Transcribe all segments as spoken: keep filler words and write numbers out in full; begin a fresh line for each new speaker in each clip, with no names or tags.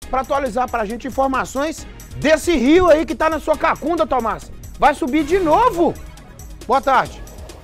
para atualizar para a gente informações desse rio aí que tá na sua cacunda, Tomás. Vai subir de novo? Boa tarde.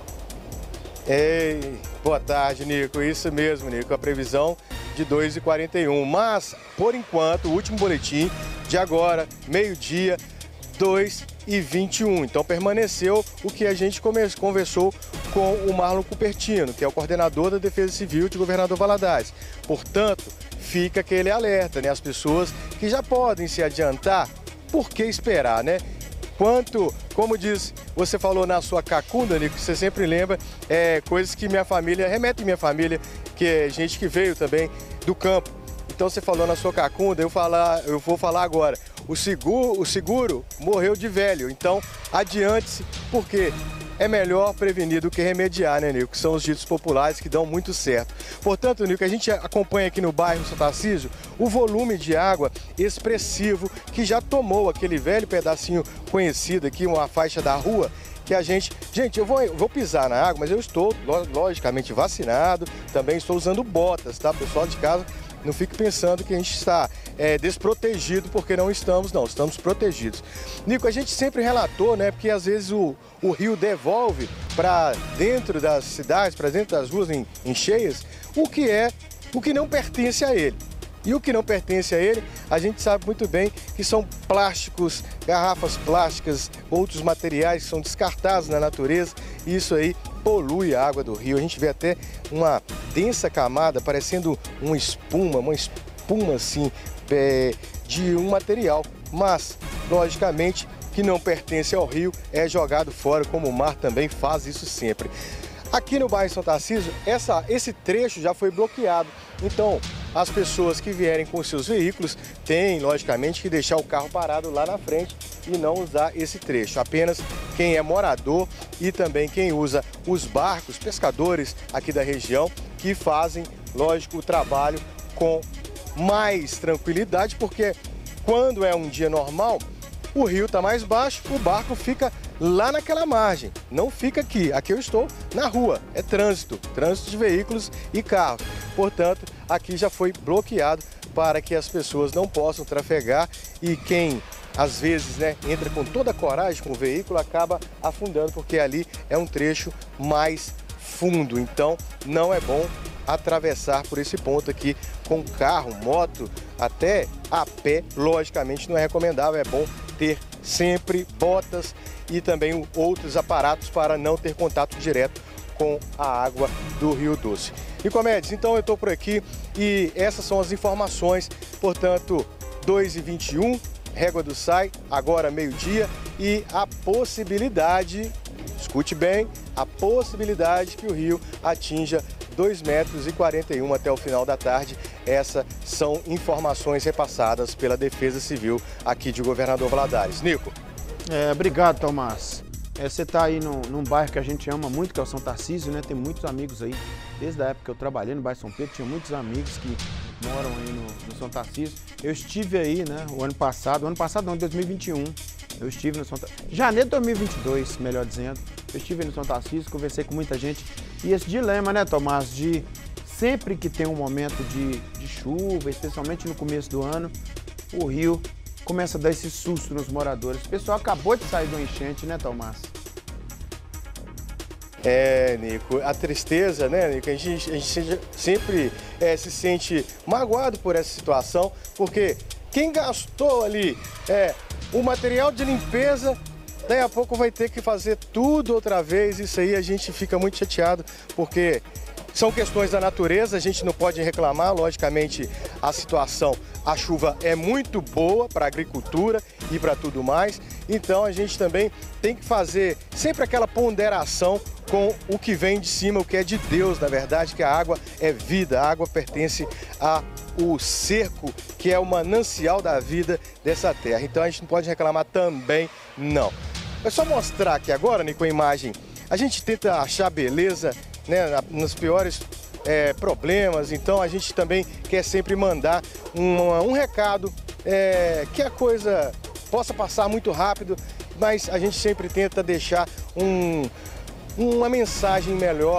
Ei, boa tarde, Nico. Isso mesmo, Nico. A previsão de dois e quarenta e um. Mas, por enquanto, o último boletim de agora, meio-dia, dois e vinte e um. Então, permaneceu o que a gente conversou com o Marlon Cupertino, que é o coordenador da Defesa Civil de Governador Valadares. Portanto, fica aquele alerta, né? As pessoas que já podem se adiantar, por que esperar, né? Quanto, como diz, você falou na sua cacunda, Nico, você sempre lembra é, coisas que minha família, remete minha família, que é gente que veio também do campo. Então você falou na sua cacunda, eu, falar, eu vou falar agora. O seguro, o seguro morreu de velho, então adiante-se, porque é melhor prevenir do que remediar, né, Nico? Que são os ditos populares que dão muito certo. Portanto, Nico, a gente acompanha aqui no bairro São Tarcísio o volume de água expressivo que já tomou aquele velho pedacinho conhecido aqui, uma faixa da rua, que a gente... Gente, eu vou, eu vou pisar na água, mas eu estou, logicamente, vacinado, também estou usando botas, tá? Pessoal de casa, não fique pensando que a gente está é, desprotegido, porque não estamos, não, estamos protegidos. Nico, a gente sempre relatou, né, porque às vezes o, o rio devolve para dentro das cidades, para dentro das ruas em, em cheias, o que é, o que não pertence a ele. E o que não pertence a ele, a gente sabe muito bem que são plásticos, garrafas plásticas, outros materiais que são descartados na natureza, e isso aí polui a água do rio. A gente vê até uma densa camada, parecendo uma espuma, uma espuma assim, é, de um material. Mas, logicamente, que não pertence ao rio, é jogado fora, como o mar também faz isso sempre. Aqui no bairro São Tarcísio, essa, esse trecho já foi bloqueado. Então, as pessoas que vierem com seus veículos têm, logicamente, que deixar o carro parado lá na frente e não usar esse trecho. Apenas quem é morador e também quem usa os barcos, pescadores aqui da região, que fazem, lógico, o trabalho com mais tranquilidade, porque quando é um dia normal, o rio está mais baixo, o barco fica lá naquela margem, não fica aqui. Aqui eu estou na rua, é trânsito, trânsito de veículos e carros. Portanto, aqui já foi bloqueado para que as pessoas não possam trafegar e quem às vezes, né, entra com toda a coragem com o veículo acaba afundando, porque ali é um trecho mais fundo. Então, não é bom atravessar por esse ponto aqui com carro, moto, até a pé, logicamente não é recomendável, é bom ter sempre botas e também outros aparatos para não ter contato direto com a água do Rio Doce. Nicomedes, então eu estou por aqui e essas são as informações, portanto, dois e vinte e um, Régua do Sai, agora meio-dia, e a possibilidade, escute bem, a possibilidade que o rio atinja dois metros e quarenta e um até o final da tarde. Essas são informações repassadas pela Defesa Civil aqui de Governador Valadares. Nico.
É, obrigado, Tomás. É, você está aí num, num bairro que a gente ama muito, que é o São Tarcísio, né? Tem muitos amigos aí. Desde a época que eu trabalhei no bairro São Pedro, tinha muitos amigos que moram aí no, no São Tarcísio. Eu estive aí, né, o ano passado, o ano passado não, dois mil e vinte e um. Eu estive no São Tarcísio, janeiro de dois mil e vinte e dois, melhor dizendo. Eu estive aí no São Tarcísio, conversei com muita gente. E esse dilema, né, Tomás, de sempre que tem um momento de, de chuva, especialmente no começo do ano, o rio começa a dar esse susto nos moradores. O pessoal acabou de sair do enchente, né, Tomás?
É, Nico, a tristeza, né, Nico, a gente, a gente sempre é, se sente magoado por essa situação, porque quem gastou ali é, o material de limpeza, daí a pouco vai ter que fazer tudo outra vez. Isso aí a gente fica muito chateado, porque são questões da natureza, a gente não pode reclamar. Logicamente, a situação, a chuva é muito boa para a agricultura e para tudo mais, então a gente também tem que fazer sempre aquela ponderação com o que vem de cima, o que é de Deus, na verdade, que a água é vida, a água pertence ao cerco, que é o manancial da vida dessa terra. Então a gente não pode reclamar também, não. É só mostrar aqui agora, Nico, a imagem. A gente tenta achar beleza, né, nos piores é, problemas, então a gente também quer sempre mandar um, um recado, é, que a coisa possa passar muito rápido, mas a gente sempre tenta deixar um... uma mensagem melhor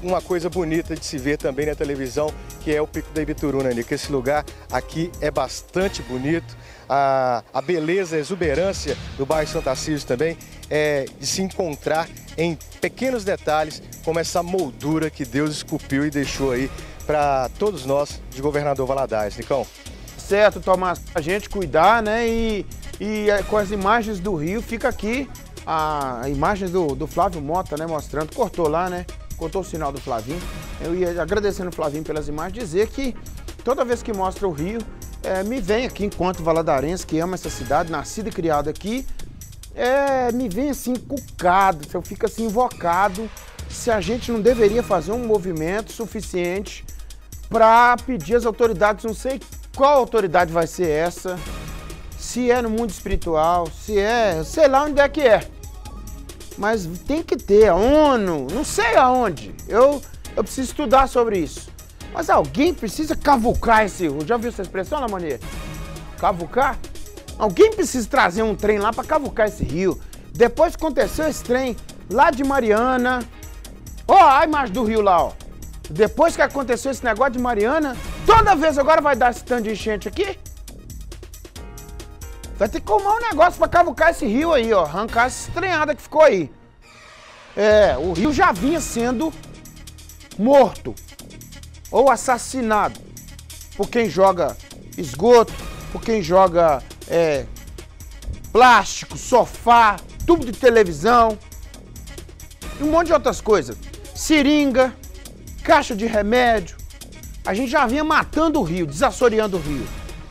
uma coisa bonita de se ver também na televisão, que é o Pico da Ibituruna, Nico. Esse lugar aqui é bastante bonito. A, a beleza, a exuberância do bairro São Tarcísio também é de se encontrar em pequenos detalhes, como essa moldura que Deus esculpiu e deixou aí para todos nós de Governador Valadares, Nicão.
Certo, Tomás, a gente cuidar, né, e, e com as imagens do rio, fica aqui a, a imagens do, do Flávio Mota, né, mostrando, cortou lá, né, cortou o sinal do Flavinho. Eu ia agradecendo o Flavinho pelas imagens, dizer que toda vez que mostra o rio, é, me vem aqui enquanto valadarense, que ama essa cidade, nascido e criado aqui, é, me vem assim encucado, eu fico assim invocado, se a gente não deveria fazer um movimento suficiente para pedir às autoridades, não sei qual autoridade vai ser essa, se é no mundo espiritual, se é, sei lá onde é que é, mas tem que ter, a ONU, não sei aonde, eu, eu preciso estudar sobre isso, mas alguém precisa cavucar esse rio, já viu essa expressão, Lamonier? Cavucar? Alguém precisa trazer um trem lá para cavucar esse rio, depois que aconteceu esse trem lá de Mariana, ó, a imagem do rio lá, ó. Depois que aconteceu esse negócio de Mariana, toda vez agora vai dar esse tanto de enchente aqui. Vai ter que arrumar um negócio pra cavucar esse rio aí, ó. Arrancar essa estranhada que ficou aí. É, o rio já vinha sendo morto ou assassinado por quem joga esgoto, por quem joga é, plástico, sofá, tubo de televisão e um monte de outras coisas. Seringa, caixa de remédio. A gente já vinha matando o rio, desassoreando o rio.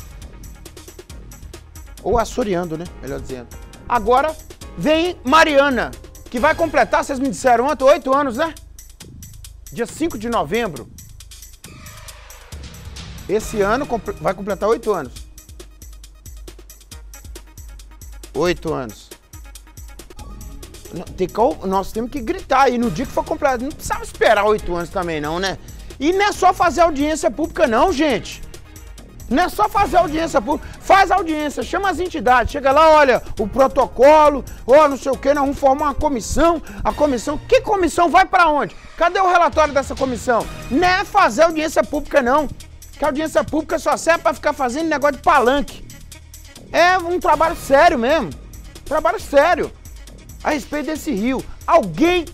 Ou assoreando, né? Melhor dizendo. Agora vem Mariana, que vai completar, vocês me disseram ontem, oito anos, né? Dia cinco de novembro. Esse ano vai completar oito anos. Oito anos. Tem que, nós temos que gritar aí no dia que for completo. Não precisava esperar oito anos também não, né? E não é só fazer audiência pública não, gente. Não é só fazer audiência pública. Faz audiência, chama as entidades. Chega lá, olha, o protocolo, ou não sei o que, nós vamos formar uma comissão. A comissão, que comissão vai pra onde? Cadê o relatório dessa comissão? Não é fazer audiência pública não. Que a audiência pública só serve pra ficar fazendo negócio de palanque. É um trabalho sério mesmo. Trabalho sério. A respeito desse rio, alguém,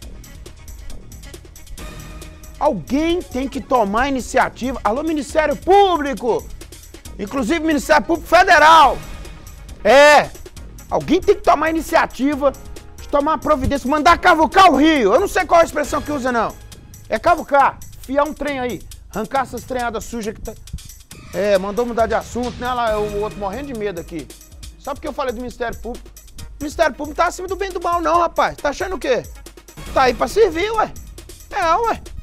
alguém tem que tomar iniciativa. Alô, Ministério Público, inclusive Ministério Público Federal. É, alguém tem que tomar iniciativa de tomar providência, mandar cavucar o rio. Eu não sei qual é a expressão que usa, não. É cavucar, fiar um trem aí, arrancar essas trenhadas sujas que tá... É, mandou mudar de assunto, né? Lá, o outro morrendo de medo aqui. Só porque eu falei do Ministério Público. O Ministério Público tá acima do bem e do mal não, rapaz. Tá achando o quê? Tá aí pra servir, ué. É, ué.